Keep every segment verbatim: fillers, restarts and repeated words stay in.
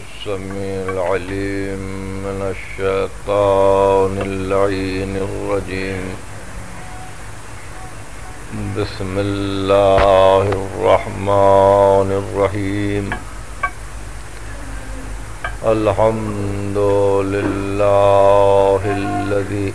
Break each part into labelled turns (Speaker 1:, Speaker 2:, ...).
Speaker 1: السميع العليم من الشيطان اللعين الرجيم. بسم الله الرحمن الرحيم. الحمد لله الذي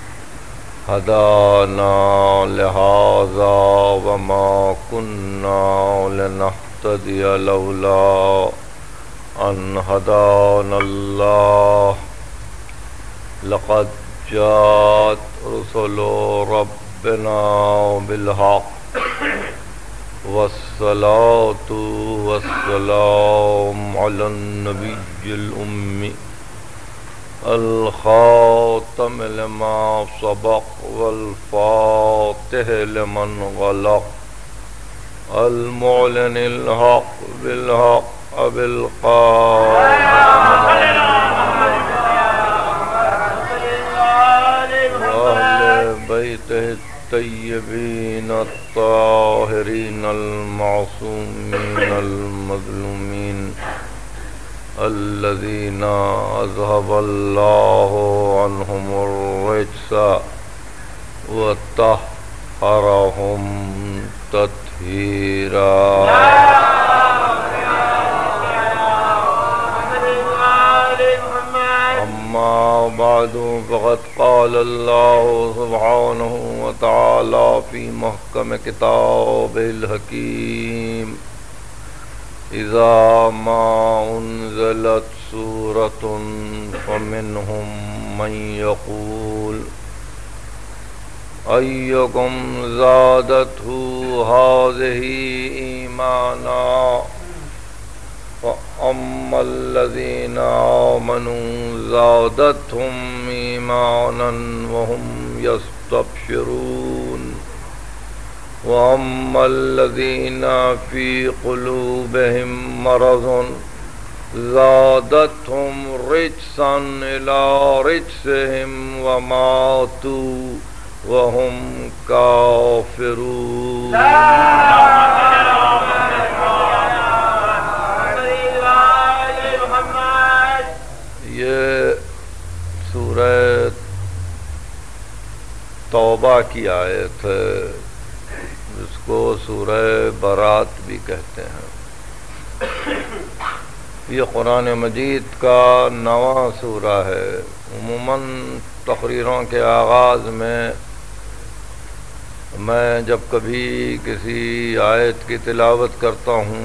Speaker 1: هدانا لهذا وما كنا لنهتدي لولا أن هدانا الله. لقد جاءت رسل ربنا بالحق والصلاة والسلام على النبي الأمي الخاتم لما سبق والفاتح لمن غلق المعلن الحق بالحق بالقادم وأهل بيته الطيبين الطاهرين المعصومين المظلومين الذين أذهب الله عنهم الرجس وطهرهم تطهيرا. أما بعد فقد قال الله سبحانه وتعالى في محكم كتابه الحكيم: إذا ما أنزلت سورة فمنهم من يقول أيكم زادته هذه إيمانا فأما الذين آمنوا زادتهم إيمانا وهم يستبشرون وأما الذين في قلوبهم مرض زادتهم رجسا إلى رجسهم وماتوا وهم كافرون. یہ سورہ توبہ کی آیت ہے جس کو سورہ برات بھی کہتے ہیں. یہ قرآن مجید کا نواں سورہ ہے. عموماً تقریروں کے آغاز میں میں جب کبھی کسی آیت کی تلاوت کرتا ہوں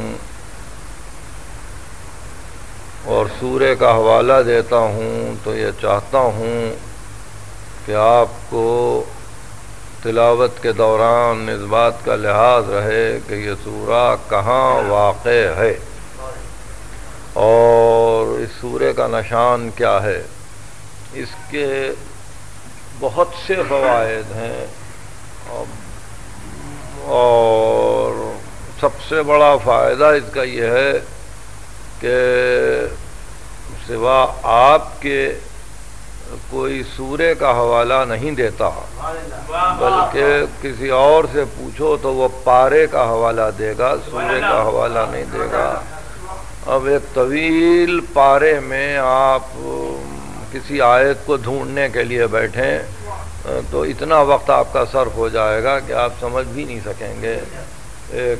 Speaker 1: اور سورے کا حوالہ دیتا ہوں تو یہ چاہتا ہوں کہ آپ کو تلاوت کے دوران اس بات کا لحاظ رہے کہ یہ سورہ کہاں واقع ہے اور اس سورے کا نشان کیا ہے. اس کے بہت سے فوائد ہیں اور سب سے بڑا فائدہ اس کا یہ ہے کہ سوا آپ کے کوئی سورے کا حوالہ نہیں دیتا، بلکہ کسی اور سے پوچھو تو وہ پارے کا حوالہ دے گا، سورے کا حوالہ نہیں دے گا. اب ایک طویل پارے میں آپ کسی آیت کو ڈھونڈنے کے لیے بیٹھیں تو اتنا وقت آپ کا صرف ہو جائے گا کہ آپ سمجھ بھی نہیں سکیں گے. ایک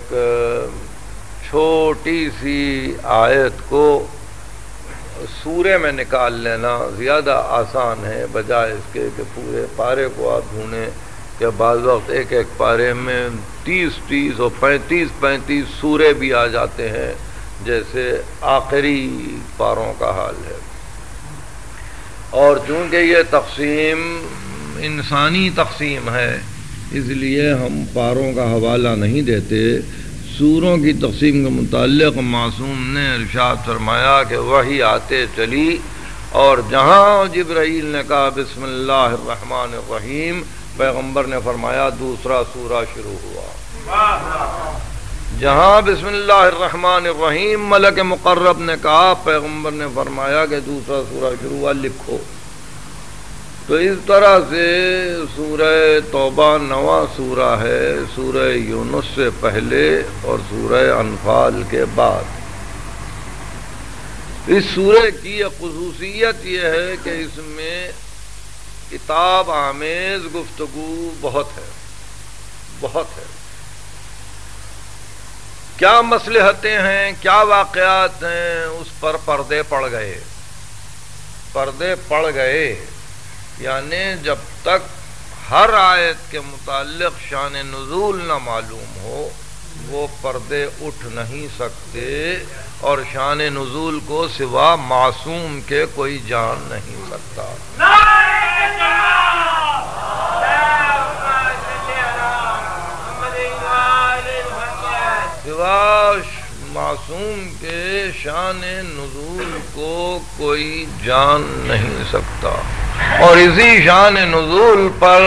Speaker 1: چھوٹی سی آیت کو سورے میں نکال لینا زیادہ آسان ہے بجائے اس کے کہ پورے پارے کو آپ ڈھونڈیں کہ بعض وقت ایک ایک پارے میں تیس تیس اور پینتیس پینتیس سورے بھی آ جاتے ہیں جیسے آخری پاروں کا حال ہے. اور چونکہ یہ تقسیم انسانی تقسیم ہے اس لیے ہم پاروں کا حوالہ نہیں دیتے. سوروں کی تقسیم کے متعلق معصوم نے ارشاد فرمایا کہ وحی آتے چلی اور جہاں جبرائیل نے کہا بسم اللہ الرحمن الرحیم، پیغمبر نے فرمایا دوسرا سورہ شروع ہوا. جہاں بسم اللہ الرحمن الرحیم ملک مقرب نے کہا، پیغمبر نے فرمایا کہ دوسرا سورہ شروع ہوا، لکھو. تو اس طرح سے سورہ توبہ نواں سورہ ہے، سورہ یونس سے پہلے اور سورہ انفال کے بعد. اس سورہ کی ایک خصوصیت یہ ہے کہ اس میں عتاب آمیز گفتگو بہت ہے، بہت ہے۔ کیا مصلحتیں ہیں، کیا واقعات ہیں، اس پر پردے پڑ گئے، پردے پڑ گئے، یعنی جب تک ہر آیت کے متعلق شان نزول نہ معلوم ہو وہ پردے اٹھ نہیں سکتے، اور شان نزول کو سوا معصوم کے کوئی جان نہیں سکتا۔ سوا معصوم کے شان نزول کو کوئی جان نہیں سکتا، اور اسی شان نزول پر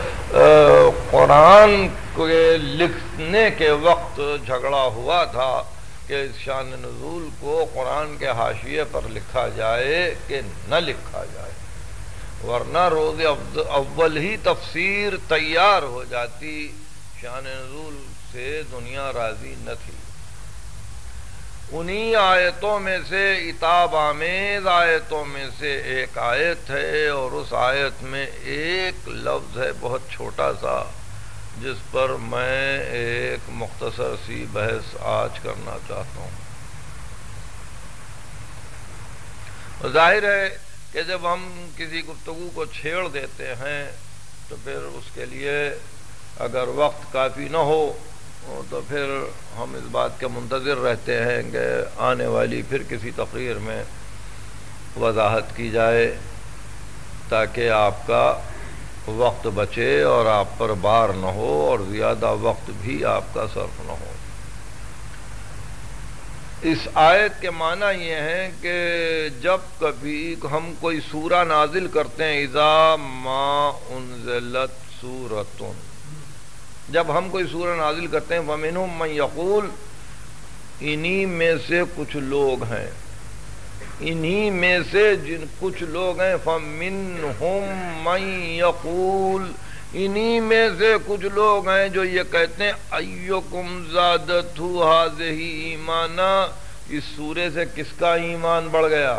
Speaker 1: قرآن کے لکھنے کے وقت جھگڑا ہوا تھا کہ اس شان نزول کو قرآن کے حاشیے پر لکھا جائے کہ نہ لکھا جائے، ورنہ روز اول ہی تفسیر تیار ہو جاتی، شان نزول سے دنیا راضی نہ تھی۔ انہی آیتوں میں سے عتاب آمیز آیتوں میں سے ایک آیت ہے، اور اس آیت میں ایک لفظ ہے بہت چھوٹا سا، جس پر میں ایک مختصر سی بحث آج کرنا چاہتا ہوں۔ ظاہر ہے کہ جب ہم کسی گفتگو کو چھیڑ دیتے ہیں تو پھر اس کے لیے اگر وقت کافی نہ ہو تو پھر ہم اس بات کے منتظر رہتے ہیں کہ آنے والی پھر کسی تقریر میں وضاحت کی جائے تاکہ آپ کا وقت بچے اور آپ پر بار نہ ہو اور زیادہ وقت بھی آپ کا صرف نہ ہو۔ اس آیت کے معنی یہ ہے کہ جب کبھی ہم کوئی سورہ نازل کرتے ہیں، اذا ما انزلت سورۃ، جب ہم کوئی سورہ نازل کرتے ہیں وَمِنْهُمْ مَنْ يَقُولُ، انہی میں سے کچھ لوگ ہیں، انہی میں سے جن کچھ لوگ ہیں، فَمِنْهُمْ مَنْ يَقُولُ، انہی میں سے کچھ لوگ ہیں جو یہ کہتے ہیں اَيُّكُمْ زَادَتْهُ هَذِهِ ایمَانًا، اس سورے سے کس کا ایمان بڑھ گیا؟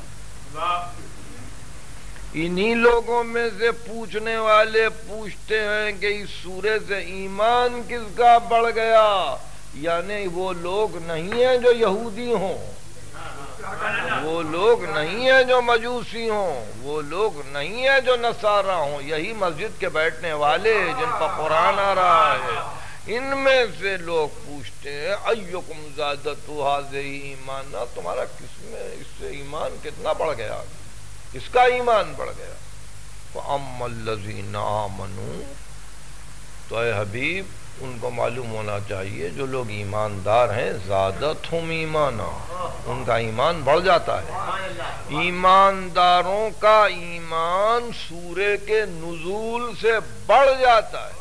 Speaker 1: انہی لوگوں میں سے پوچھنے والے پوچھتے ہیں کہ اس سورے سے ایمان کس کا بڑھ گیا، یعنی وہ لوگ نہیں ہیں جو یہودی ہوں، وہ لوگ نہیں ہیں جو مجوسی ہوں، وہ لوگ نہیں ہیں جو نصارہ ہوں، یہی مسجد کے بیٹھنے والے جن پر قرآن آ رہا ہے، ان میں سے لوگ پوچھتے ہیں ایکم زادت هذه ایمانا، تمہارا کس میں اس سے ایمان کتنا بڑھ گیا، کس کا ایمان بڑھ گیا؟ فَأَمَّا الَّذِينَ آمَنُوا، تو اے حبیب ان کو معلوم ہونا چاہیے جو لوگ ایماندار ہیں، زادتہم ایمانا، ان کا ایمان بڑھ جاتا ہے۔ ایمانداروں کا ایمان سورے کے نزول سے بڑھ جاتا ہے،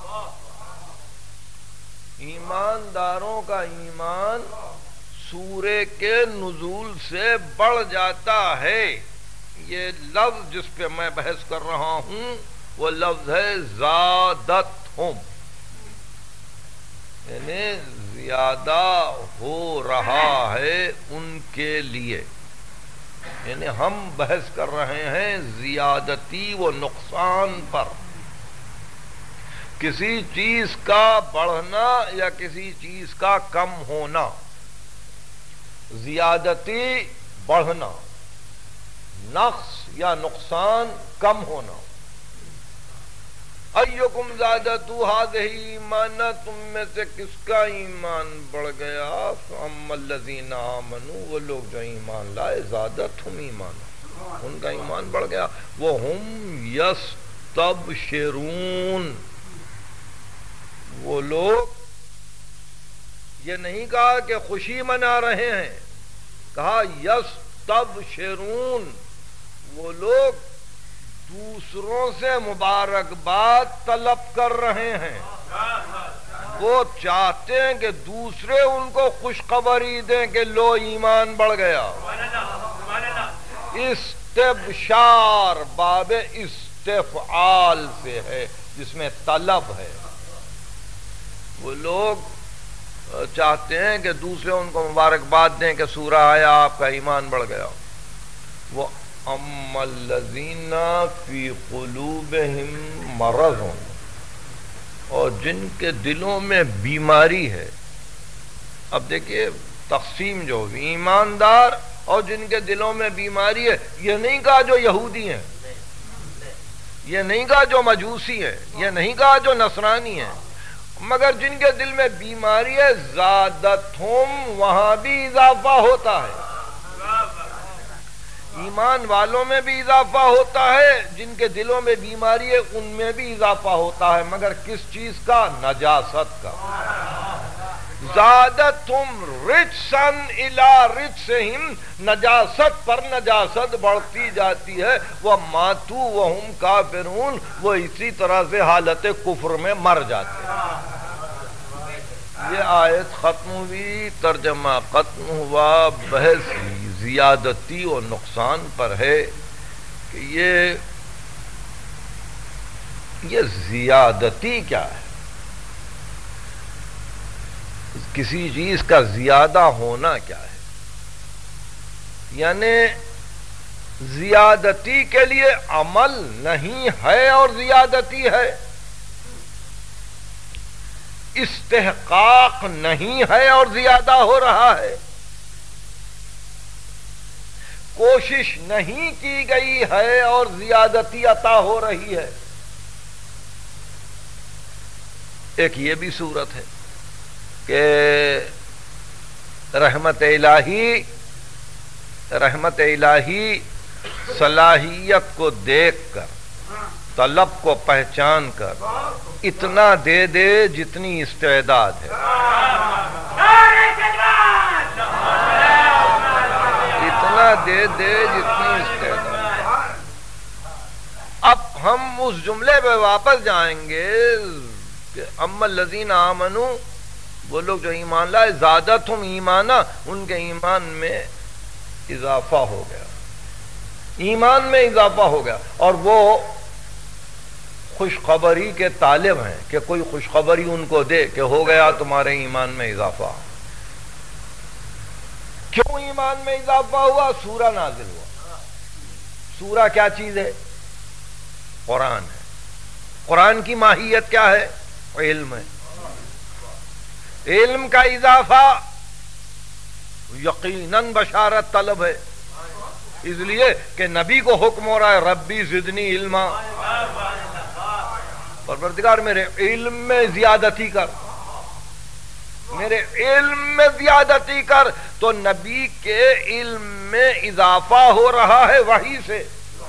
Speaker 1: ایمانداروں کا ایمان سورے کے نزول سے بڑھ جاتا ہے۔ یہ لفظ جس پہ میں بحث کر رہا ہوں وہ لفظ ہے زادتہم، یعنی زیادہ ہو رہا ہے ان کے لیے، یعنی ہم بحث کر رہے ہیں زیادتی و نقصان پر، کسی چیز کا بڑھنا یا کسی چیز کا کم ہونا، زیادتی بڑھنا، نقص یا نقصان کم ہونا۔ ایکم زادت هذه ایمانا، تم میں سے کس کا ایمان بڑھ گیا؟ فاما الذین آمنوا، وہ لوگ جو ایمان لائے، زادتہم ایمانا، ان کا ایمان بڑھ گیا، وہم یستبشرون، وہ لوگ یہ نہیں کہا کہ خوشی منا رہے ہیں، کہا یستبشرون، وہ لوگ دوسروں سے مبارکباد طلب کر رہے ہیں، وہ چاہتے ہیں کہ دوسرے ان کو خوشخبری دیں کہ لو ایمان بڑھ گیا۔ استبشار باب استفعال سے ہے جس میں طلب ہے، وہ لوگ چاہتے ہیں کہ دوسرے ان کو مبارکباد دیں کہ سورہ آیا آپ کا ایمان بڑھ گیا. وہ اما الذین فی قلوبہم مرض، اور جن کے دلوں میں بیماری ہے. اب دیکھیے تقسیم جو ایماندار اور جن کے دلوں میں بیماری ہے، یہ نہیں کہا جو یہودی ہیں، یہ نہیں کہا جو مجوسی ہیں، یہ نہیں کہا جو نصرانی ہیں، مگر جن کے دل میں بیماری ہے زادتہم، وہاں بھی اضافہ ہوتا ہے. ایمان والوں میں بھی اضافہ ہوتا ہے، جن کے دلوں میں بیماری ہے ان میں بھی اضافہ ہوتا ہے، مگر کس چیز کا؟ نجاست کا. زادتہم رجسن الی رجسہم، نجاست پر نجاست بڑھتی جاتی ہے. وماتوا وہم کافرون، وہ اسی طرح سے حالت کفر میں مر جاتے ہیں. یہ آیت ختم ہوئی، ترجمہ ختم ہوا، بحث زیادتی اور نقصان پر ہے کہ یہ یہ زیادتی کیا ہے. کسی چیز کا زیادہ ہونا کیا ہے؟ یعنی زیادتی کے لیے عمل نہیں ہے اور زیادتی ہے، استحقاق نہیں ہے اور زیادہ ہو رہا ہے، کوشش نہیں کی گئی ہے اور زیادتی عطا ہو رہی ہے. ایک یہ بھی صورت ہے کہ رحمت الہی رحمت الہی صلاحیت کو دیکھ کر، طلب کو پہچان کر اتنا دے دے جتنی استعداد ہے. اتنا دے دے جتنی استعداد. اب ہم اس جملے پہ واپس جائیں گے کہ اما الذین آمنوا، وہ لوگ جو ایمان لائے، زادتہم ایمانا، ان کے ایمان میں اضافہ ہو گیا، ایمان میں اضافہ ہو گیا. اور وہ خوشخبری کے طالب ہیں کہ کوئی خوشخبری ان کو دے کہ ہو گیا تمہارے ایمان میں اضافہ. کیوں ایمان میں اضافہ ہوا؟ سورہ نازل ہوا. سورہ کیا چیز ہے؟ قرآن ہے. قرآن کی ماہیت کیا ہے؟ علم ہے. علم کا اضافہ یقیناً بشارت طلب ہے، اس لیے کہ نبی کو حکم ہو رہا ہے ربی زدنی علما، پروردگار میرے علم میں زیادتی کر، میرے علم میں زیادتی کر. تو نبی کے علم میں اضافہ ہو رہا ہے وحی سے.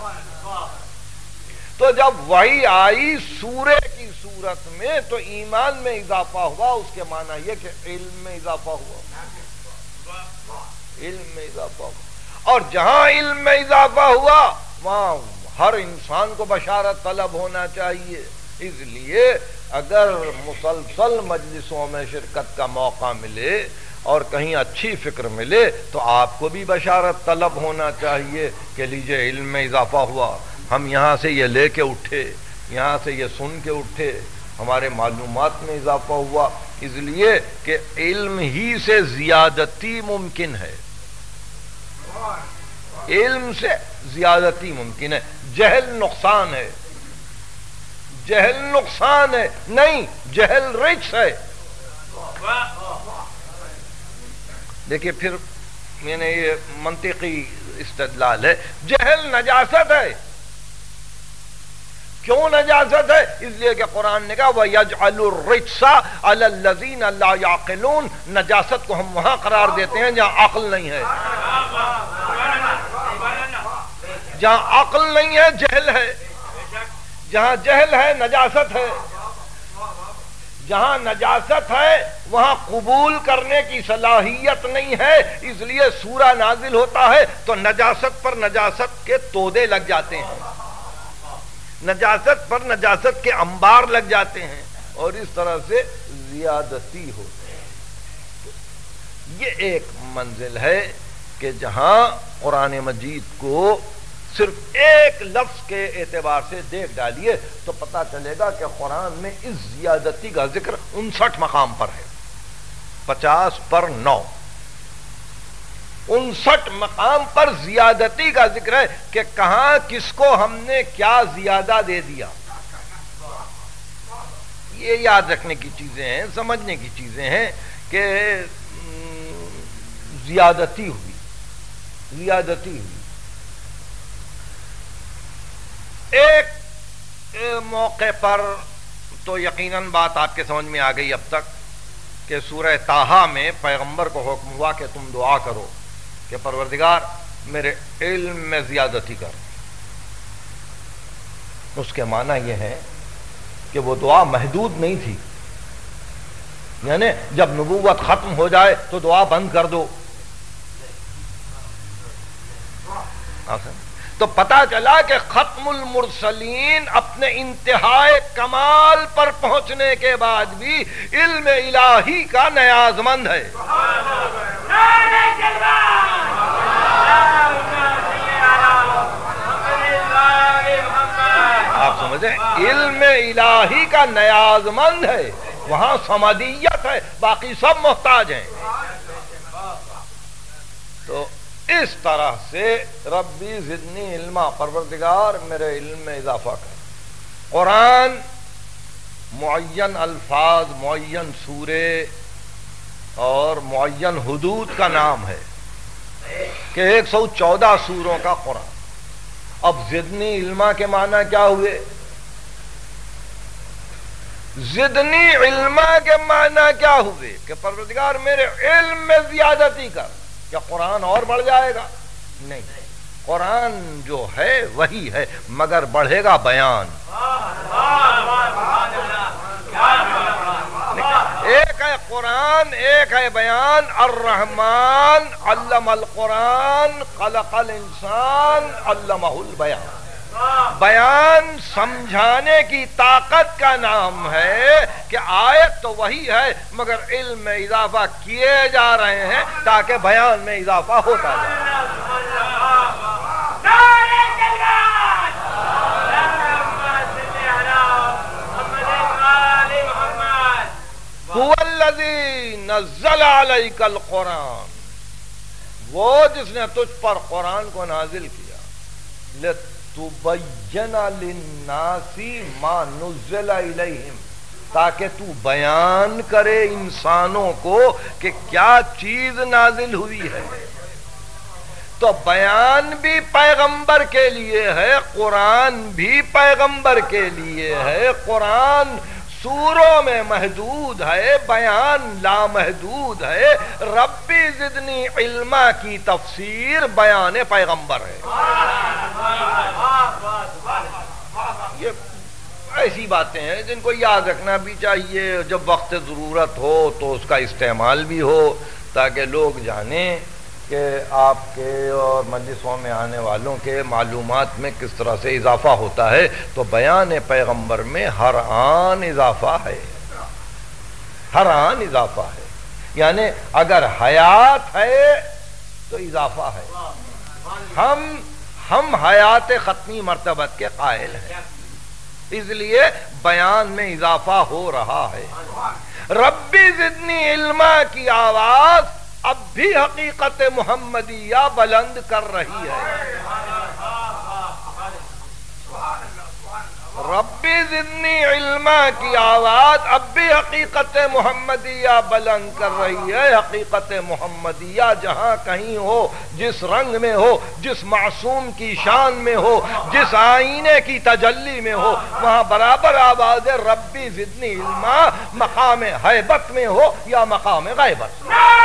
Speaker 1: تو جب وحی آئی سورے کی صورت میں تو ایمان میں اضافہ ہوا. اس کے معنی یہ کہ علم میں اضافہ ہوا، علم میں اضافہ ہوا. اور جہاں علم میں اضافہ ہوا وہاں ہر انسان کو بشارت طلب ہونا چاہیے. اس لیے اگر مسلسل مجلسوں میں شرکت کا موقع ملے اور کہیں اچھی فکر ملے تو آپ کو بھی بشارت طلب ہونا چاہیے کہ لیجئے علم میں اضافہ ہوا، ہم یہاں سے یہ لے کے اٹھے، یہاں سے یہ سن کے اٹھے، ہمارے معلومات میں اضافہ ہوا. اس لیے کہ علم ہی سے زیادتی ممکن ہے، علم سے زیادتی ممکن ہے. جہل نقصان ہے، جہل نقصان ہے نہیں، جہل رجس ہے. دیکھیے پھر میں نے یہ منطقی استدلال ہے. جہل نجاست ہے. کیوں نجاست ہے؟ اس لیے کہ قرآن نے کہا وَيَجْعَلُ الرِّجْسَ عَلَى الَّذِينَ لَا يَعْقِلُونَ. نجاست کو ہم وہاں قرار دیتے ہیں جہاں عقل نہیں ہے. جہاں عقل نہیں ہے جہل ہے، جہاں جہل ہے نجاست ہے. جہاں نجاست ہے وہاں قبول کرنے کی صلاحیت نہیں ہے. اس لیے سورہ نازل ہوتا ہے تو نجاست پر نجاست کے تودے لگ جاتے ہیں، نجاست پر نجاست کے انبار لگ جاتے ہیں، اور اس طرح سے زیادتی ہوتی ہے. یہ ایک منزل ہے کہ جہاں قرآن مجید کو صرف ایک لفظ کے اعتبار سے دیکھ ڈالیے تو پتہ چلے گا کہ قرآن میں اس زیادتی کا ذکر انسٹھ مقام پر ہے. پچاس پر نو، انسٹھ مقام پر زیادتی کا ذکر ہے کہ کہاں کس کو ہم نے کیا زیادہ دے دیا. یہ یاد رکھنے کی چیزیں ہیں، سمجھنے کی چیزیں ہیں کہ زیادتی ہوئی زیادتی ہوئی. ایک موقع پر تو یقیناً بات آپ کے سمجھ میں آ گئی اب تک کہ سورہ طٰہٰ میں پیغمبر کو حکم ہوا کہ تم دعا کرو کہ پروردگار میرے علم میں زیادتی کر. اس کے معنی یہ ہے کہ وہ دعا محدود نہیں تھی، یعنی جب نبوت ختم ہو جائے تو دعا بند کر دو. تو پتہ چلا کہ ختم المرسلین اپنے انتہائے کمال پر پہنچنے کے بعد بھی علم الہی کا نیاز مند ہے. آپ سمجھیں، علم الہی کا نیاز مند ہے، وہاں سمدیت ہے، باقی سب محتاج ہیں. تو اس طرح سے ربی زدنی علما، پروردگار میرے علم میں اضافہ کر. قرآن معین الفاظ، معین سورے اور معین حدود کا نام ہے کہ ایک سو چودہ سوروں کا قرآن. اب زدنی علما کے معنی کیا ہوئے؟ زدنی علما کے معنی کیا ہوئے کہ پروردگار میرے علم میں زیادتی کر. کیا قرآن اور بڑھ جائے گا؟ نہیں، قرآن جو ہے وہی ہے، مگر بڑھے گا بیان. ایک ہے قرآن، ایک ہے بیان. الرحمن علم القرآن خلق الانسان علمہ البیان. بیان سمجھانے کی طاقت کا نام ہے کہ آیت تو وہی ہے مگر علم میں اضافہ کیے جا رہے ہیں تاکہ بیان میں اضافہ ہوتا جائے. هو الذی نزل علیک القرآن، وہ جس نے تجھ پر قرآن کو نازل کیا. لتبین للناس ما نزل الیہم، تاکہ تو بیان کرے انسانوں کو کہ کیا چیز نازل ہوئی ہے. تو بیان بھی پیغمبر کے لیے ہے، قرآن بھی پیغمبر کے لیے ہے. قرآن سوروں میں محدود ہے، بیان لامحدود ہے. ربی زدنی علما کی تفسیر بیان پیغمبر ہے. یہ ایسی باتیں ہیں جن کو یاد رکھنا بھی چاہیے. جب وقت ضرورت ہو تو اس کا استعمال بھی ہو تاکہ لوگ جانیں کہ آپ کے اور مجلسوں میں آنے والوں کے معلومات میں کس طرح سے اضافہ ہوتا ہے. تو بیان پیغمبر میں ہر آن اضافہ ہے، ہر آن اضافہ ہے. یعنی اگر حیات ہے تو اضافہ ہے. ہم ہم حیات ختمی مرتبت کے قائل ہیں، اس لیے بیان میں اضافہ ہو رہا ہے. ربی زدنی علما کی آواز اب بھی حقیقت محمدیہ بلند کر رہی ہے. ربی زدنی علما کی آواز اب بھی حقیقت محمدیہ بلند کر رہی ہے. حقیقت محمدیہ جہاں کہیں ہو، جس رنگ میں ہو، جس معصوم کی شان میں ہو، جس آئینے کی تجلی میں ہو، وہاں برابر آواز ربی زدنی علما مقام ہیبت میں ہو یا مقام غیبت.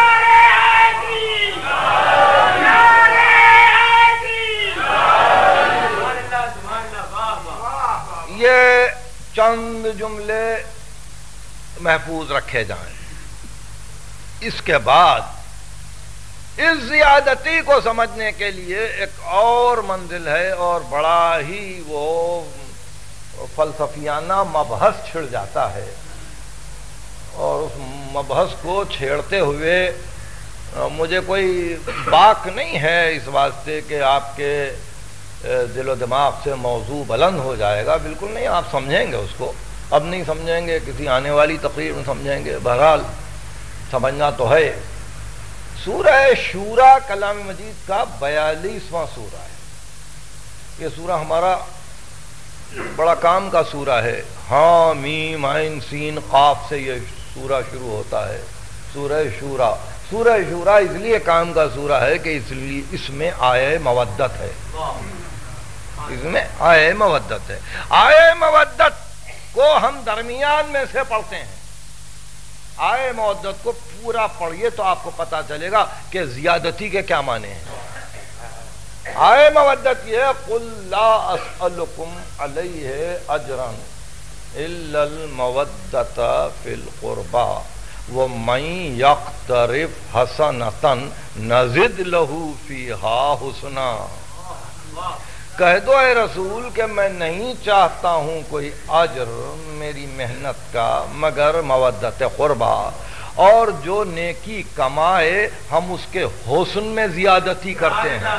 Speaker 1: یہ چند جملے محفوظ رکھے جائیں. اس کے بعد اس زیادتی کو سمجھنے کے لیے ایک اور منزل ہے اور بڑا ہی وہ فلسفیانہ مبحث چھڑ جاتا ہے. اور اس مبحث کو چھیڑتے ہوئے مجھے کوئی باک نہیں ہے اس واسطے کہ آپ کے دل و دماغ سے موضوع بلند ہو جائے گا. بالکل نہیں، آپ سمجھیں گے اس کو. اب نہیں سمجھیں گے، کسی آنے والی تقریر میں سمجھیں گے. بہرحال سمجھنا تو ہے. سورہ شورا کلام مجید کا بیالیسواں سورہ ہے. یہ سورہ ہمارا بڑا کام کا سورہ ہے. ہاں میم عین سین قاف سے یہ سورہ شروع ہوتا ہے. سورہ شورا. سورہ شورا اس لیے کام کا سورہ ہے کہ اس لیے اس میں آیے مودت ہے. اس میں آیے مودت ہے. آیے مودت کو ہم درمیان میں سے پڑھتے ہیں. آیے مودت کو پورا پڑھیے تو آپ کو پتا چلے گا کہ زیادتی کے کیا معنی ہیں. آیے مودت یہ قل لا اسألکم علیہ اجرا الا المودۃ فی القربى ومن یقترف حسنۃ نزد لہ فیہا حسنا. کہہ دو اے رسول کہ میں نہیں چاہتا ہوں کوئی اجر میری محنت کا مگر مودت قربا، اور جو نیکی کمائے ہم اس کے حسن میں زیادتی کرتے ہیں.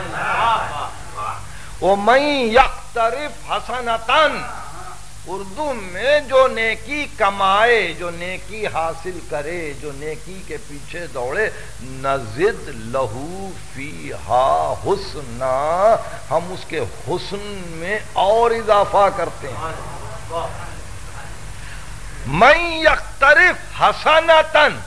Speaker 1: وَمَن يَقْتَرِفْ حَسَنَةً، اردو میں جو نیکی کمائے، جو نیکی حاصل کرے، جو نیکی کے پیچھے دوڑے، نزد لہو فیہا حسنا، ہم اس کے حسن میں اور اضافہ کرتے ہیں. من یقترف حسنتن،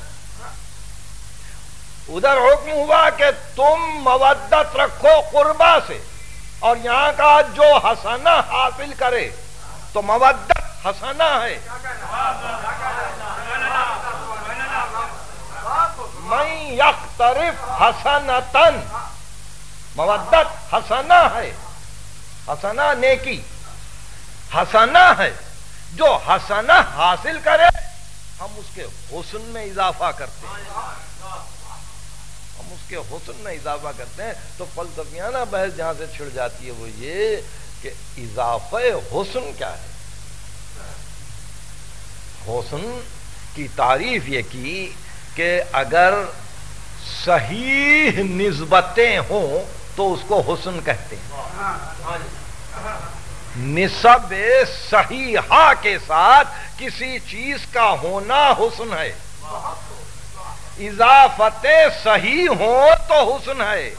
Speaker 1: ادھر حکم ہوا کہ تم مودت رکھو قربا سے، اور یہاں کا جو حسنہ حاصل کرے تو مودت حسنہ ہے. من یقترف حسنتن، مودت حسنہ ہے. حسنہ نیکی، حسنہ ہے. جو حسنہ حاصل کرے ہم اس کے حسن میں اضافہ کرتے ہیں. ہم اس کے حسن میں اضافہ کرتے ہیں. تو فلسفیانہ بحث جہاں سے چھڑ جاتی ہے وہ یہ کہ اضافہ حسن کیا ہے. حسن کی تعریف یہ کی کہ اگر صحیح نسبتیں ہوں تو اس کو حسن کہتے ہیں. نسب صحیحہ کے ساتھ کسی چیز کا ہونا حسن ہے. اضافت صحیح ہو تو حسن ہے.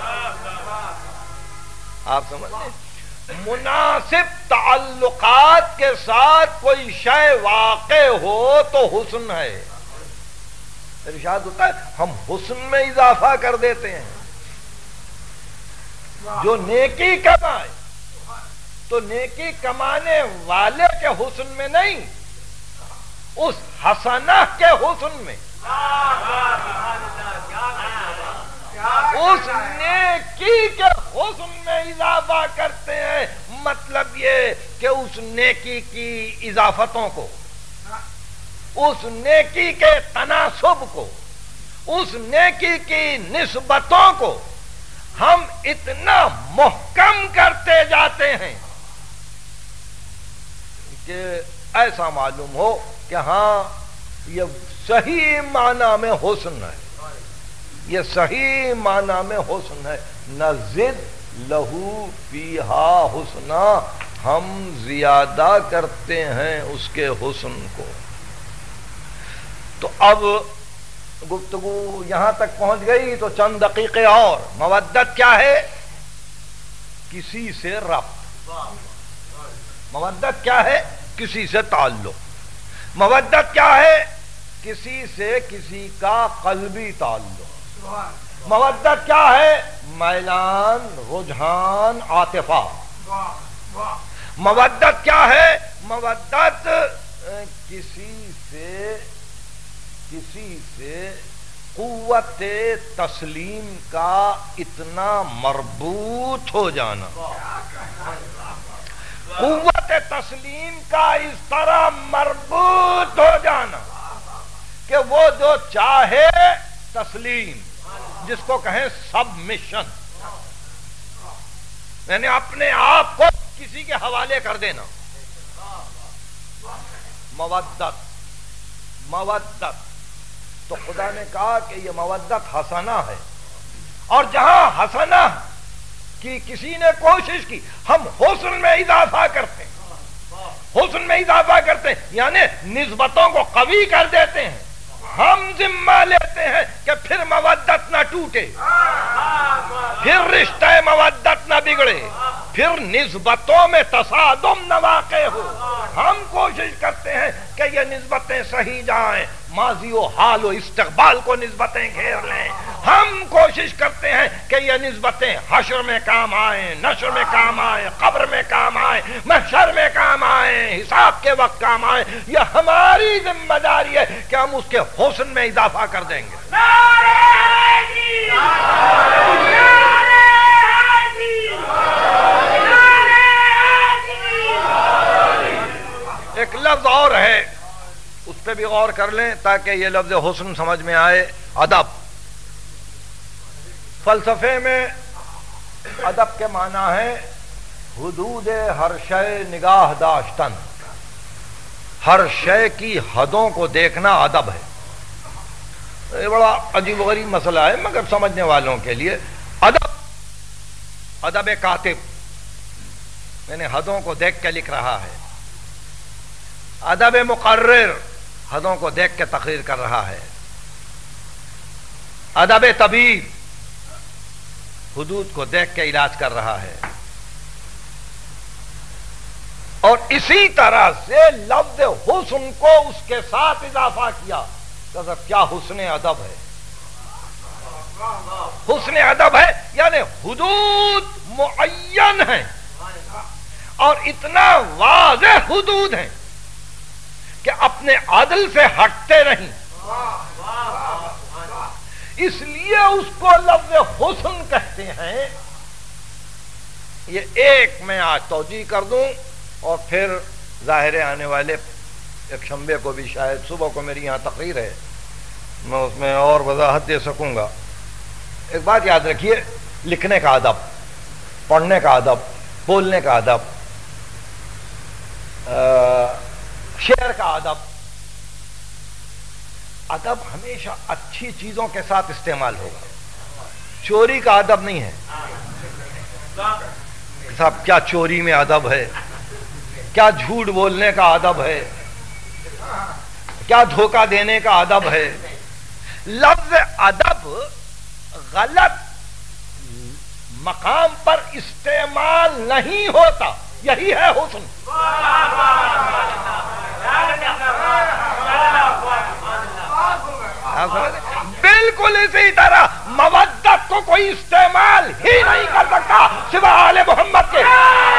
Speaker 1: آپ سمجھتے ہیں؟ مناسب تعلقات کے ساتھ کوئی شے واقع ہو تو حسن ہے. ارشاد ہوتا ہے ہم حسن میں اضافہ کر دیتے ہیں. جو نیکی کمائے تو نیکی کمانے والے کے حسن میں نہیں، اس حسنہ کے حسن میں، اس نیکی کے حسن میں اضافہ کرتے ہیں. مطلب یہ کہ اس نیکی کی اضافتوں کو، اس نیکی کے تناسب کو، اس نیکی کی نسبتوں کو ہم اتنا محکم کرتے جاتے ہیں کہ ایسا معلوم ہو کہ ہاں یہ صحیح معنی میں حسن ہے. یہ صحیح معنی میں حسن ہے. نزد لہو فیہا حسنا، ہم زیادہ کرتے ہیں اس کے حسن کو. تو اب گفتگو یہاں تک پہنچ گئی تو چند دقیقے اور. مودت کیا ہے؟ کسی سے ربط. مودت کیا ہے؟ کسی سے تعلق. مودت کیا ہے؟ کسی سے کسی کا قلبی تعلق. مودت کیا ہے؟ میلان، رجحان، عاطفہ. مودت کیا ہے؟ مودت کسی سے کسی سے قوت تسلیم کا اتنا مربوط ہو جانا، قوت تسلیم کا اس طرح مربوط ہو جانا کہ وہ جو چاہے تسلیم، جس کو کہیں سبمیشن، یعنی اپنے آپ کو کسی کے حوالے کر دینا. مودت مودت تو خدا نے کہا کہ یہ مودت حسنہ ہے. اور جہاں حسنہ کی کسی نے کوشش کی، ہم حسن میں اضافہ کرتے ہیں. حسن میں اضافہ کرتے ہیں یعنی نسبتوں کو قوی کر دیتے ہیں. ہم ذمہ لیتے ہیں کہ پھر مودت نہ ٹوٹے، پھر رشتہ مودت نہ بگڑے، پھر نسبتوں میں تصادم نہ واقع ہو۔ ہم کوشش کرتے ہیں کہ یہ نسبتیں صحیح جائیں، ماضی و حال و استقبال کو نسبتیں گھیر لیں۔ ہم کوشش کرتے ہیں کہ یہ نسبتیں حشر میں کام آئیں، نشر میں کام آئیں، قبر میں کام آئیں، محشر میں کام آئیں، حساب کے وقت کام آئیں۔ یہ ہماری ذمہ داری ہے کہ ہم اس کے حسن میں اضافہ کر دیں گے۔ ایک لفظ اور ہے، اس پہ بھی غور کر لیں تاکہ یہ لفظ حسن سمجھ میں آئے۔ ادب، فلسفے میں ادب کے معنی ہے حدود ہر شے نگاہ داشتن، ہر شے کی حدوں کو دیکھنا ادب ہے۔ یہ بڑا عجیب و غریب مسئلہ ہے مگر سمجھنے والوں کے لیے۔ ادب ادب کاتب یعنی حدوں کو دیکھ کے لکھ رہا ہے، ادب مقرر حدوں کو دیکھ کے تقریر کر رہا ہے، ادب طبیب حدود کو دیکھ کے علاج کر رہا ہے۔ اور اسی طرح سے لفظ حسن کو اس کے ساتھ اضافہ کیا، کیا حسن ادب ہے۔ حسن ادب ہے یعنی حدود معین ہیں اور اتنا واضح حدود ہیں کہ اپنے عدل سے ہٹتے نہیں، اس لیے اس کو لفظ حسن کہتے ہیں۔ یہ ایک میں آج توجیہ کر دوں اور پھر ظاہر آنے والے ایک شنبے کو بھی شاید صبح کو میری یہاں تقریر ہے، میں اس میں اور وضاحت دے سکوں گا۔ ایک بات یاد رکھیے، لکھنے کا ادب، پڑھنے کا ادب، بولنے کا ادب، شعر کا ادب، ادب ہمیشہ اچھی چیزوں کے ساتھ استعمال ہوگا، چوری کا ادب نہیں ہے۔ صاحب کیا چوری میں ادب ہے، کیا جھوٹ بولنے کا ادب ہے، کیا دھوکہ دینے کا ادب ہے۔ لفظ ادب غلط مقام پر استعمال نہیں ہوتا، یہی ہے حسن۔ بالکل اسی طرح مودت کو کوئی استعمال ہی نہیں کر سکتا سوائے آل محمد کے۔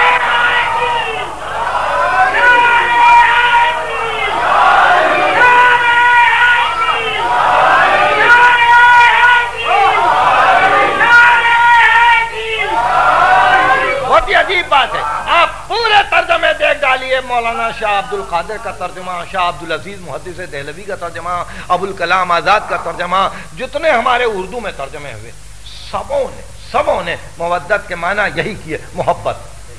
Speaker 1: بہت ہی عجیب بات ہے، آپ پورے ترجمے دیکھ ڈالیے، مولانا شاہ عبد القادر کا ترجمہ، شاہ عبد العزیز محدث دہلوی کا ترجمہ، ابو الکلام آزاد کا ترجمہ، جتنے ہمارے اردو میں ترجمے ہوئے سبوں نے سبوں نے مودت کے معنی یہی کیے، محبت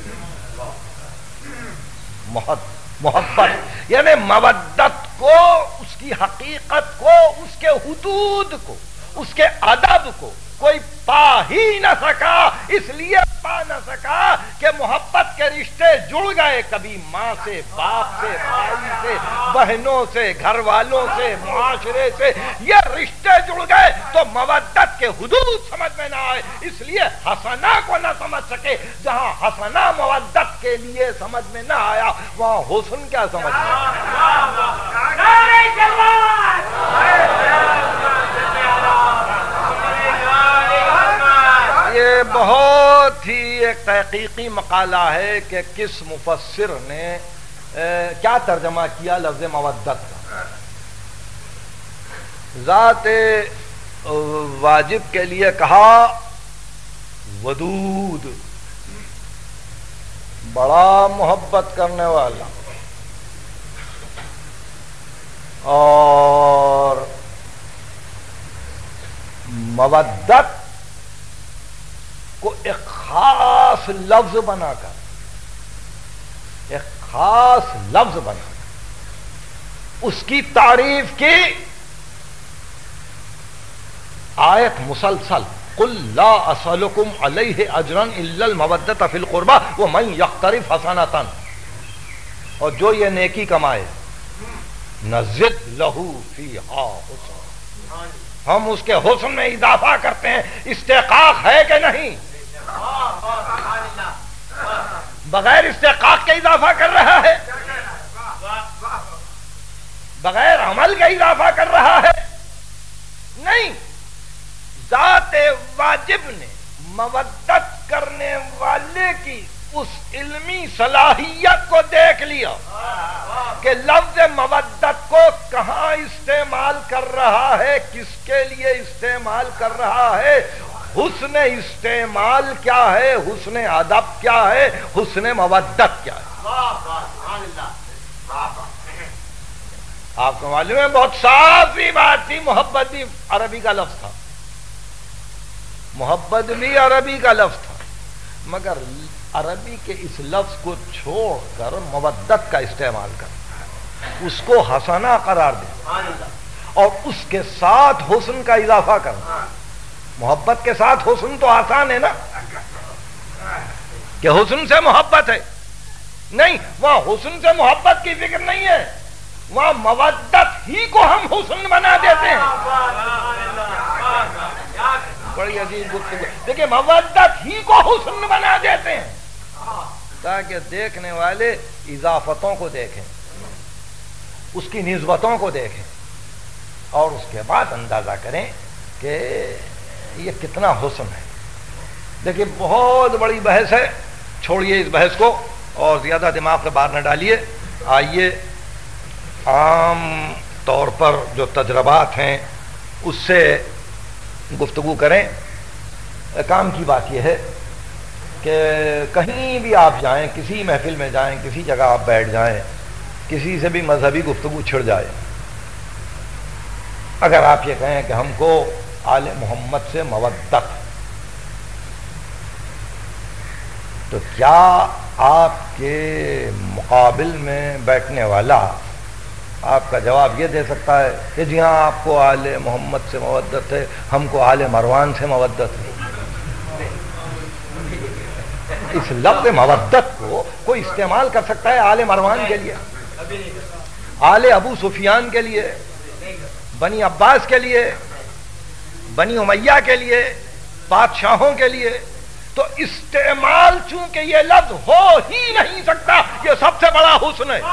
Speaker 1: محبت یعنی مودت کو، اس کی حقیقت کو، اس کے حدود کو، اس کے ادب کو کوئی پا ہی نہ سکا، اس لیے پا نہ سکا کہ محبت کے رشتے جڑ گئے، کبھی ماں سے، باپ سے، بھائی سے، بہنوں سے، گھر والوں سے، معاشرے سے، یہ رشتے جڑ گئے تو مودت کے حدود سمجھ میں نہ آئے، اس لیے حسنہ کو نہ سمجھ سکے۔ جہاں حسنہ مودت کے لیے سمجھ میں نہ آیا وہاں حسن کیا سمجھ میں یہ بہت ہی ایک تحقیقی مقالہ ہے کہ کس مفسر نے کیا ترجمہ کیا لفظ مودت کا۔ ذات واجب کے لیے کہا ودود، بڑا محبت کرنے والا، اور مودت کو ایک خاص لفظ بنا کر ایک خاص لفظ بنا کر اس کی تعریف کی آیت مسلسل، قل لا اسألکم علیہ اجرا الا المودۃ فی القربى ومن یقترف حسنۃ، اور جو یہ نیکی کمائے نزد لہو فیہا حسن، ہم اس کے حسن میں اضافہ کرتے ہیں. استحقاق ہے کہ نہیں؟ بغیر استحقاق کے اضافہ کر رہا ہے، بغیر عمل کا اضافہ کر رہا ہے؟ نہیں. ذات واجب نے مودت کرنے والے کی اس علمی صلاحیت کو دیکھ لیا کہ لفظ مودت کو کہاں استعمال کر رہا ہے، کس کے لیے استعمال کر رہا ہے، حسن استعمال کیا ہے، حسن ادب کیا ہے، حسن مودت کیا ہے. آپ کو معلوم ہے بہت صافی بات تھی، محبت بھی عربی کا لفظ تھا، محبت بھی عربی کا لفظ تھا، مگر عربی کے اس لفظ کو چھوڑ کر مودت کا استعمال کر، اس کو حسنہ قرار دے اور اس کے ساتھ حسن کا اضافہ کرنا. محبت کے ساتھ حسن تو آسان ہے نا، کہ حسن سے محبت ہے. نہیں، وہاں حسن سے محبت کی فکر نہیں ہے، وہاں مودت ہی کو ہم حسن بنا دیتے ہیں. بڑی عجیب گفتگو. دیکھیں، مودت ہی کو حسن بنا دیتے ہیں تاکہ دیکھنے والے اضافتوں کو دیکھیں، اس کی نسبتوں کو دیکھیں اور اس کے بعد اندازہ کریں کہ یہ کتنا حسن ہے. دیکھیں، بہت بڑی بحث ہے، چھوڑیے اس بحث کو اور زیادہ دماغ سے باہر نہ ڈالیے. آئیے عام طور پر جو تجربات ہیں اس سے گفتگو کریں. کام کی بات یہ ہے کہ کہیں بھی آپ جائیں، کسی محفل میں جائیں، کسی جگہ آپ بیٹھ جائیں، کسی سے بھی مذہبی گفتگو چھڑ جائے، اگر آپ یہ کہیں کہ ہم کو آل محمد سے مودت، تو کیا آپ کے مقابل میں بیٹھنے والا آپ کا جواب یہ دے سکتا ہے کہ جی ہاں آپ کو آل محمد سے مودت ہے، ہم کو آل مروان سے مودت ہے؟ اس لفظ مودت کو کوئی استعمال کر سکتا ہے آل مروان کے لیے، آل ابو سفیان کے لیے، بنی عباس کے لیے، بنی امیہ کے لیے، بادشاہوں کے لیے؟ تو استعمال چونکہ یہ لفظ ہو ہی نہیں سکتا، یہ سب سے بڑا حسن ہے.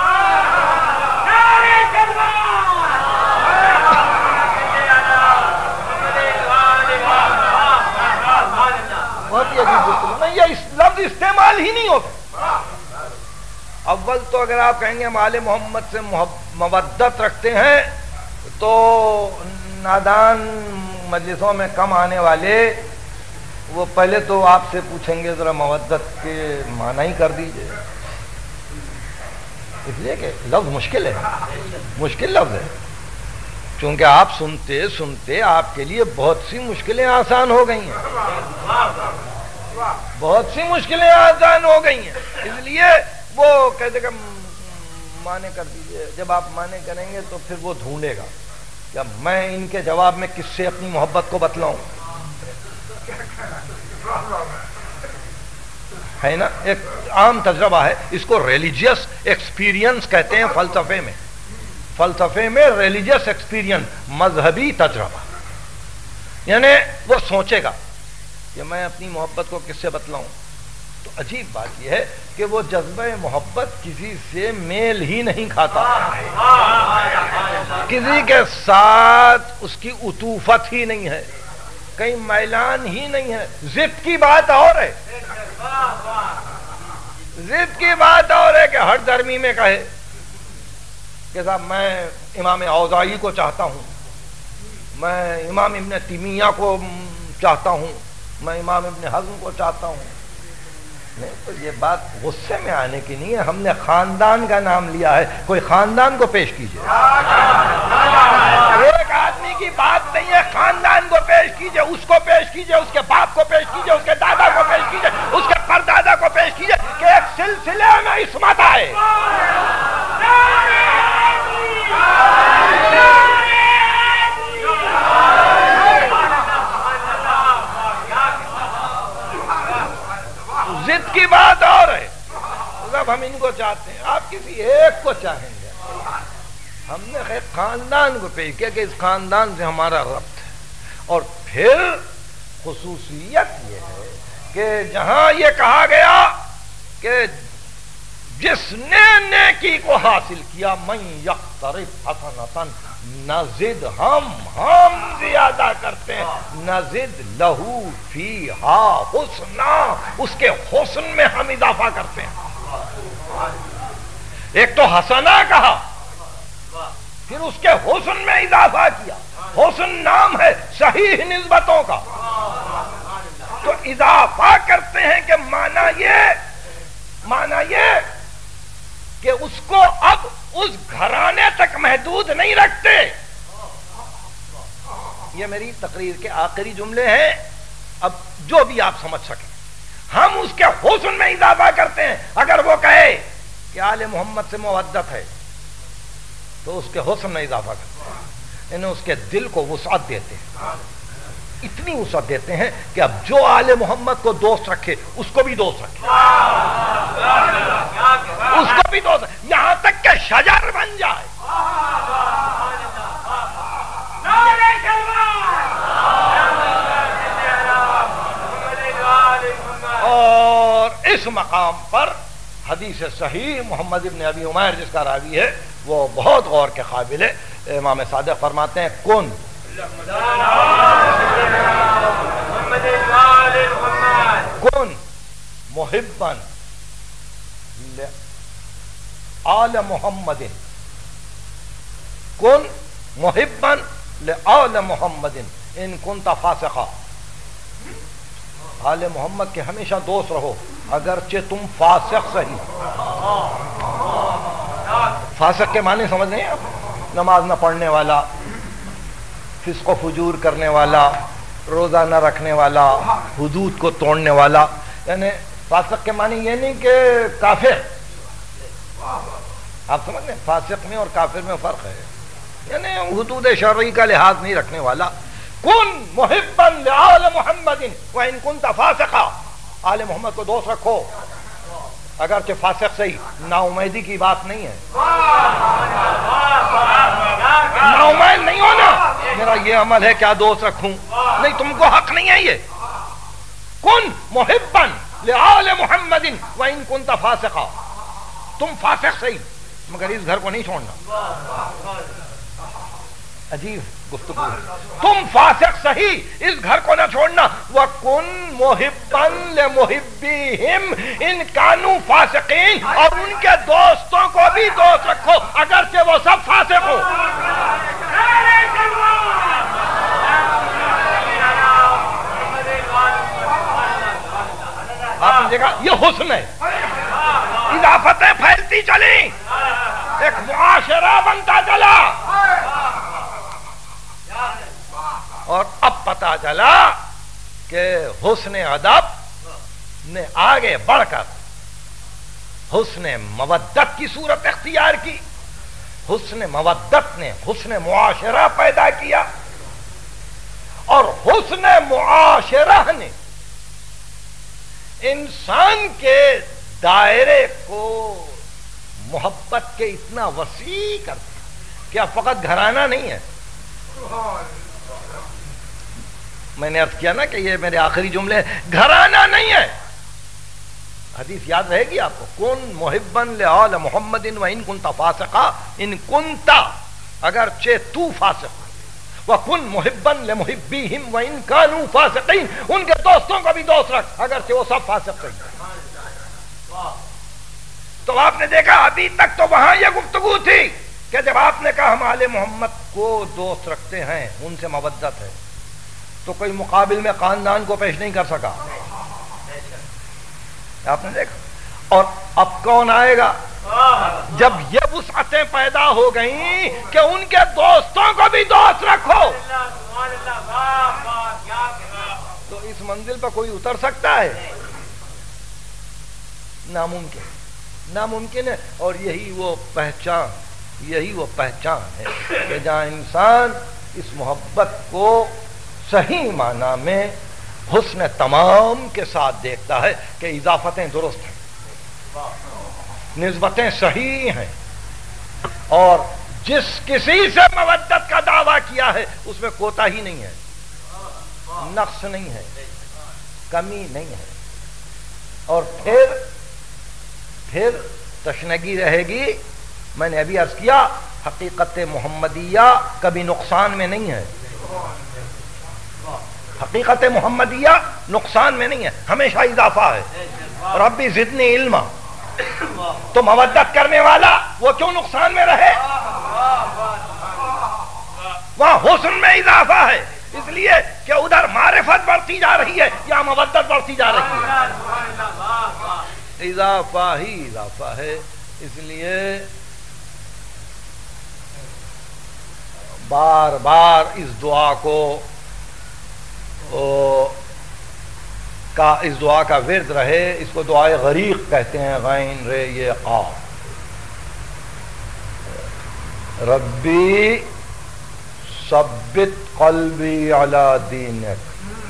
Speaker 1: بہت ہی عجیب گفتگو. نہیں، یہ لفظ استعمال ہی نہیں ہوتا. اول تو اگر آپ کہیں گے ہم آل محمد سے مودت رکھتے ہیں تو نادان مجلسوں میں کم آنے والے وہ پہلے تو آپ سے پوچھیں گے ذرا مودت کے معنی ہی کر دیجئے، اس لیے کہ لفظ مشکل ہے، مشکل لفظ ہے. چونکہ آپ سنتے سنتے آپ کے لیے بہت سی مشکلیں آسان ہو گئی ہیں، بہت سی مشکلیں آسان ہو گئی ہیں. اس لیے وہ کہتے کہ مانے کر دیجئے. جب آپ مانے کریں گے تو پھر وہ ڈھونڈے گا کہ میں ان کے جواب میں کس سے اپنی محبت کو بتلاؤں. ہے نا، ایک عام تجربہ ہے، اس کو ریلیجیس ایکسپیرینس کہتے ہیں فلسفے میں. فلسفے میں ریلیجیس ایکسپیرینس، مذہبی تجربہ. یعنی وہ سوچے گا کہ میں اپنی محبت کو کس سے بتلاؤں. تو عجیب بات یہ ہے کہ وہ جذبہ محبت کسی سے میل ہی نہیں کھاتا، کسی کے ساتھ اس کی عطوفت ہی نہیں ہے، کہیں میلان ہی نہیں ہے. ضد کی بات اور ہے، ضد کی بات اور ہے کہ ہر درمی میں کہے کہ صاحب میں امام اوزاعی کو چاہتا ہوں، میں امام ابن تیمیہ کو چاہتا ہوں، میں امام ابن حزم کو چاہتا ہوں. نہیں، تو یہ بات غصے میں آنے کی نہیں ہے. ہم نے خاندان کا نام لیا ہے، کوئی خاندان کو پیش کیجئے. ایک آدمی کی بات نہیں ہے، خاندان کو پیش کیجئے، اس کو پیش کیجئے، اس کے باپ کو پیش کیجئے، اس کے دادا کو پیش کیجئے، اس کے پردادا کو پیش کیجئے کہ ایک سلسلے میں عصمت آئے. ضد کی بات اور ہے. جب ہم ان کو چاہتے ہیں، آپ کسی ایک کو چاہیں گے، ہم نے خیر خاندان کو پیش کیا کہ اس خاندان سے ہمارا ربط ہے. اور پھر خصوصیت یہ ہے کہ جہاں یہ کہا گیا کہ جس نے نیکی کو حاصل کیا من یقترف حسنۃ نزد ہم ہم زیادہ کرتے ہیں نزد لہو فیہا حسنا اس کے حسن میں ہم اضافہ کرتے ہیں. ایک تو حسنا کہا پھر اس کے حسن میں اضافہ کیا. حسن نام ہے صحیح نسبتوں کا. تو اضافہ کرتے ہیں کہ معنی یہ معنی یہ کہ اس کو اب اس گھرانے تک محدود نہیں رکھتے. یہ میری تقریر کے آخری جملے ہیں. اب جو بھی آپ سمجھ سکیں ہم اس کے حسن میں اضافہ کرتے ہیں. اگر وہ کہے کہ آل محمد سے مودت ہے تو اس کے حسن میں اضافہ کرتے ہیں. انہیں اس کے دل کو وسعت دیتے ہیں. اتنی وسعت دیتے ہیں کہ اب جو آل محمد کو دوست رکھے اس کو بھی دوست رکھے اس کو بھی دوست رکھے یہاں تک کہ شجر بن جائے. اور اس مقام پر حدیث صحیح محمد ابن ابی عمیر جس کا راوی ہے وہ بہت غور کے قابل ہے. امام صادق فرماتے ہیں کن کن محبا لآل محمد کن محبا لآل محمد ان کنت فاسقا. آل محمد کے ہمیشہ دوست رہو اگرچہ تم فاسق صحیح. فاسق کے معنی سمجھ نہیں آپ؟ نماز نہ پڑھنے والا, فسق و فجور کرنے والا, روزہ نہ رکھنے والا, حدود کو توڑنے والا. یعنی فاسق کے معنی یہ نہیں کہ کافر. آپ سمجھ لیں فاسق میں اور کافر میں فرق ہے. یعنی حدود شرعی کا لحاظ نہیں رکھنے والا. کن محبا لآل محمد وان کنت فاسقا. آل محمد کو دوست رکھو اگرچہ فاسق صحیح. نا امیدی کی بات نہیں ہے. نا امید نہیں ہونا میرا یہ عمل ہے کیا دوست رکھوں. نہیں, تم کو حق نہیں ہے یہ. کن محبا لآل محمد وان کنت فاسقا. تم فاسق صحیح مگر اس گھر کو نہیں چھوڑنا. عجیب گفتگو ہے. تم فاسق صحیح اس گھر کو نہ چھوڑنا. وَكُن مُحِبًّا لِمُحِبِّهِمْ إِن كَانُوا فَاسِقِينَ. اور ان کے دوستوں کو بھی دوست رکھو اگرچہ وہ سب فاسق ہو. آپ نے دیکھا یہ حسن ہے. اضافتیں پھیلتی چلیں, ایک معاشرہ بنتا چلا. اور اب پتا چلا کہ حسن ادب نے آگے بڑھ کر حسن مودت کی صورت اختیار کی. حسن مودت نے حسن معاشرہ پیدا کیا اور حسن معاشرہ نے انسان کے دائرے کو محبت کے اتنا وسیع کر دیا کہ اب فقط گھرانہ نہیں ہے. میں نے عرض کیا نا کہ یہ میرے آخری جملے گھرانہ نہیں ہے. حدیث یاد رہے گی آپ کو. کن محبا لآل محمد وان کنت فاسقا ان کنت اگرچہ تو فاسق. وکن محبا لمحبیہم وان کانوا فاسقین. ان کے دوستوں کو بھی دوست رکھ اگرچہ وہ سب فاسق ہیں. تو آپ نے دیکھا ابھی تک تو وہاں یہ گفتگو تھی کہ جب آپ نے کہا ہم آل محمد کو دوست رکھتے ہیں ان سے مودت ہے تو کوئی مقابل میں خاندان کو پیش نہیں کر سکا. آپ نے دیکھا. اور اب کون آئے گا جب یہ وسعتیں پیدا ہو گئیں کہ ان کے دوستوں کو بھی دوست رکھو تو اس منزل پر کوئی اتر سکتا ہے؟ ناممکن ناممکن ہے. اور یہی وہ پہچان یہی وہ پہچان ہے کہ جہاں انسان اس محبت کو صحیح معنی میں حسن تمام کے ساتھ دیکھتا ہے کہ اضافتیں درست ہیں, نسبتیں صحیح ہیں, اور جس کسی سے مودت کا دعویٰ کیا ہے اس میں کوتاہی نہیں ہے، نقص نہیں ہے، کمی نہیں ہے، اور پھر پھر تشنگی رہے گی. میں نے ابھی عرض کیا حقیقت محمدیہ کبھی نقصان میں نہیں ہے، حقیقت محمدیہ نقصان میں نہیں ہے، ہمیشہ اضافہ ہے. ربی زدنی علما، تو مودت کرنے والا وہ کیوں نقصان میں رہے؟ وہاں حسن میں اضافہ ہے، اس لیے کہ ادھر معرفت بڑھتی جا رہی ہے یا مودت بڑھتی جا رہی ہے؟ اضافہ ہی اضافہ ہے. اس لیے بار بار اس دعا کو کا اس دعا کا ورد رہے. اس کو دعائے غریق کہتے ہیں، غین رے یہ قاف. ربی ثبت قلبی علی دینک،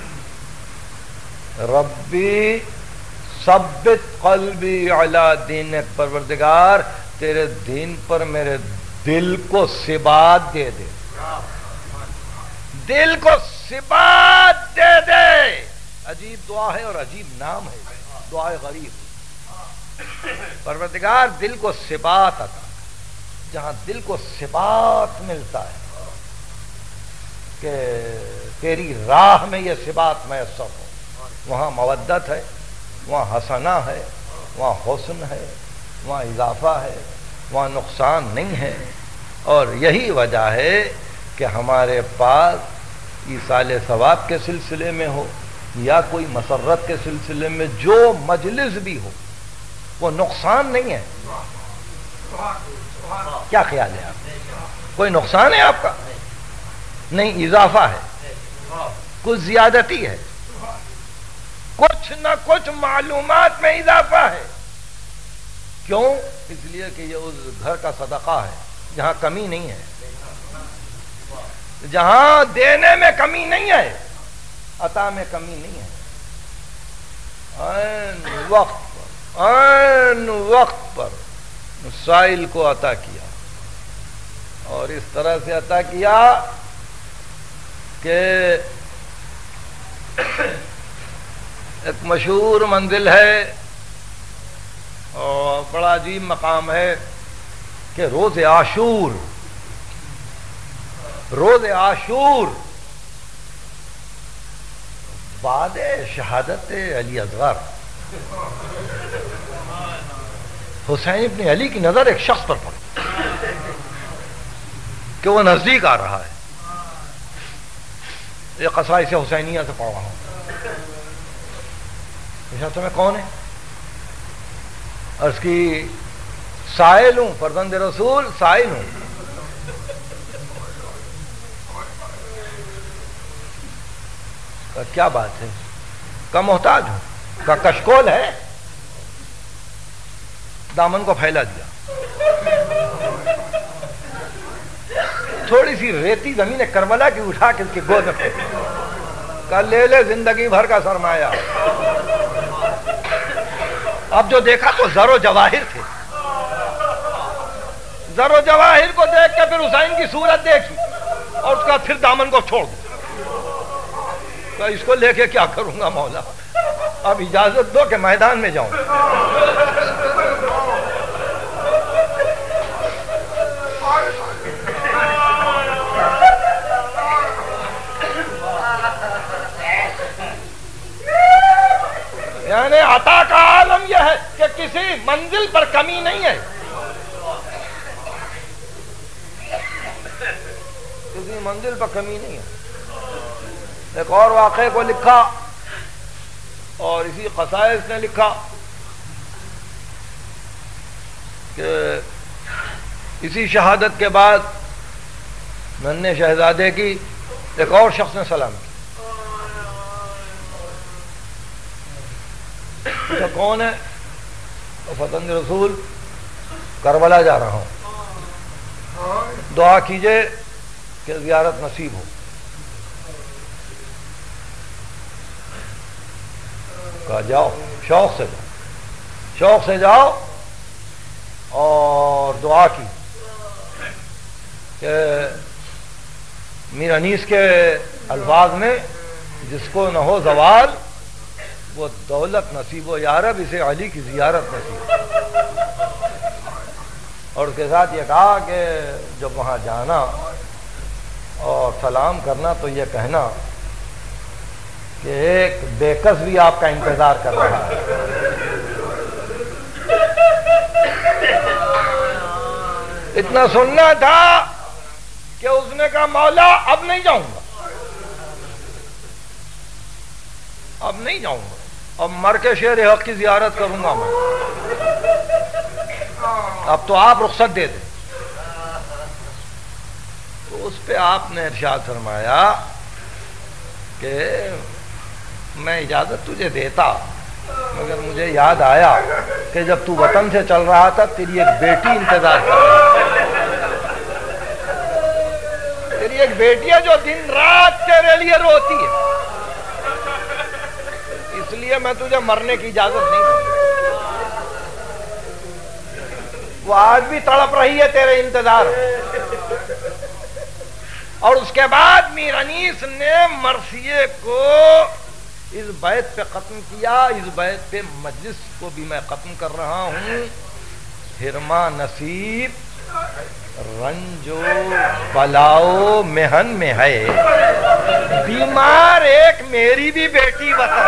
Speaker 1: ربی ثبت قلبی علی دینک، پروردگار تیرے دین پر میرے دل کو ثبات دے دے، دل کو ثبات دے دے. عجیب دعا ہے اور عجیب نام ہے، دعائے غریب. پروردگار دل کو ثبات عطا، جہاں دل کو ثبات ملتا ہے کہ تیری راہ میں یہ ثبات میسر ہو، وہاں مودت ہے، وہاں حسنہ ہے، وہاں حسن ہے، وہاں اضافہ ہے، وہاں نقصان نہیں ہے. اور یہی وجہ ہے کہ ہمارے پاس ایصال ثواب کے سلسلے میں ہو یا کوئی مسرت کے سلسلے میں جو مجلس بھی ہو وہ نقصان نہیں ہے. کیا خیال ہے آپ؟ کوئی نقصان ہے آپ کا؟ نہیں، اضافہ ہے، کچھ زیادتی ہے، کچھ نہ کچھ معلومات میں اضافہ ہے. کیوں؟ اس لیے کہ یہ اس گھر کا صدقہ ہے جہاں کمی نہیں ہے، جہاں دینے میں کمی نہیں ہے، عطا میں کمی نہیں ہے. عین وقت پر عین وقت پر سائل کو عطا کیا، اور اس طرح سے عطا کیا کہ ایک مشہور منزل ہے اور بڑا عجیب مقام ہے کہ روز عاشور روز عاشور بعد شہادت علی اصغر حسین ابن علی کی نظر ایک شخص پر پڑی کہ وہ نزدیک آ رہا ہے. یہ قصائص حسینیہ سے پڑھ رہا ہوں. تمہیں کون ہے؟ عرض کی سائل ہوں، فرزند رسول سائل ہوں. کیا بات ہے؟ کا محتاج ہوں. کا کشکول ہے؟ دامن کو پھیلا دیا. تھوڑی سی ریتی زمین کربلا کی اٹھا کے اس کی گود میں پھینک کا لے لے زندگی بھر کا سرمایہ. اب جو دیکھا تو زر و جواہر تھے، زر و جواہر کو دیکھ کے پھر حسین کی صورت دیکھی اور اس کا پھر دامن کو چھوڑ دیا. تو اس کو لے کے کیا کروں گا مولا، اب اجازت دو کہ میدان میں جاؤں. یعنی عطا کا عالم یہ ہے کہ کسی منزل پر کمی نہیں ہے، کسی منزل پر کمی نہیں ہے. ایک اور واقعے کو لکھا اور اسی قصائص نے لکھا کہ اسی شہادت کے بعد ننھے شہزادے کی ایک اور شخص نے سلام کی. تو کون ہے؟ فرزند رسول کربلا جا رہا ہوں، دعا کیجئے کہ زیارت نصیب ہو. کہا جاؤ، شوق سے جاؤ، شوق سے جاؤ اور دعا کی. کہ میر انیس کے الفاظ میں جس کو نہ ہو زوال وہ دولت نصیب و یارب اسے علی کی زیارت نصیب. اور اس کے ساتھ یہ کہا کہ جب وہاں جانا اور سلام کرنا تو یہ کہنا کہ ایک بےکس بھی آپ کا انتظار کر رہا ہے. اتنا سننا تھا کہ اس نے کہا مولا اب نہیں جاؤں گا, اب نہیں جاؤں گا, اب مر کے شیر حق کی زیارت کروں گا میں, اب تو آپ رخصت دے دیں. تو اس پہ آپ نے ارشاد فرمایا کہ میں اجازت تجھے دیتا, مگر مجھے یاد آیا کہ جب تو وطن سے چل رہا تھا تیری ایک بیٹی انتظار کر رہی, تیری ایک بیٹی ہے جو دن رات تیرے لیے روتی ہے, اس لیے میں تجھے مرنے کی اجازت نہیں دوں. وہ آج بھی تڑپ رہی ہے تیرے انتظار. اور اس کے بعد میر انیس نے مرثیے کو اس بیت پہ ختم کیا. اس بیت پہ مجلس کو بھی میں ختم کر رہا ہوں. ہرما نصیب رنجو بلاؤ محن میں ہے, بیمار ایک میری بھی بیٹی وطن.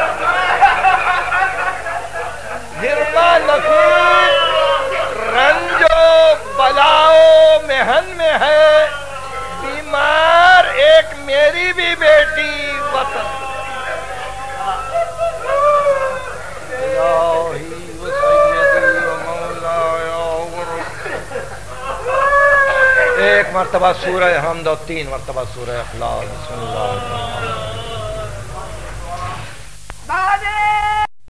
Speaker 1: ہرما نصیب رنجو بلاؤ محن میں ہے, بیمار ایک میری بھی بیٹی وطن. ایک مرتبہ سورہ حمد اور تین مرتبہ سورہ اخلاص. بسم اللہ الرحمن الرحیم.